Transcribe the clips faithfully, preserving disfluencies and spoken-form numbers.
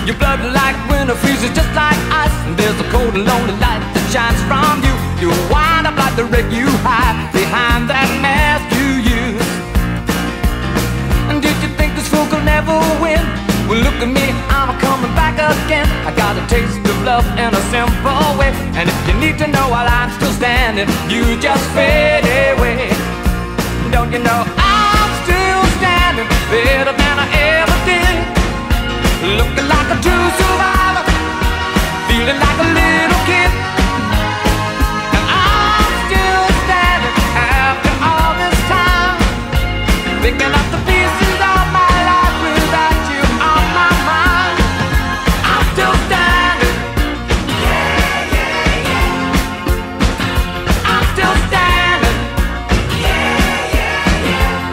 Your blood like winter freezes just like ice, and there's a cold and lonely light that shines from you. You wind up like the wreck you hide behind that mask you use. And did you think this fool could never win? Well, look at me, I'm coming back again. I got a taste of love in a simple way, and if you need to know while I'm still standing, you just fade away. Don't you know I'm still standing better than I ever did, looking like a true survivor, feeling like a little kid. And I'm still standing after all this time, picking up the pieces of my life without you on my mind. I'm still standing. Yeah, yeah, yeah. I'm still standing. Yeah, yeah,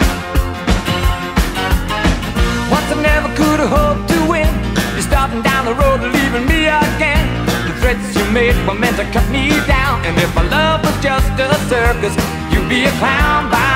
yeah. Once I never could have hoped to win. You're starting down the road and leaving me again. The threats you made were meant to cut me down, and if my love was just a circus, you'd be a clown by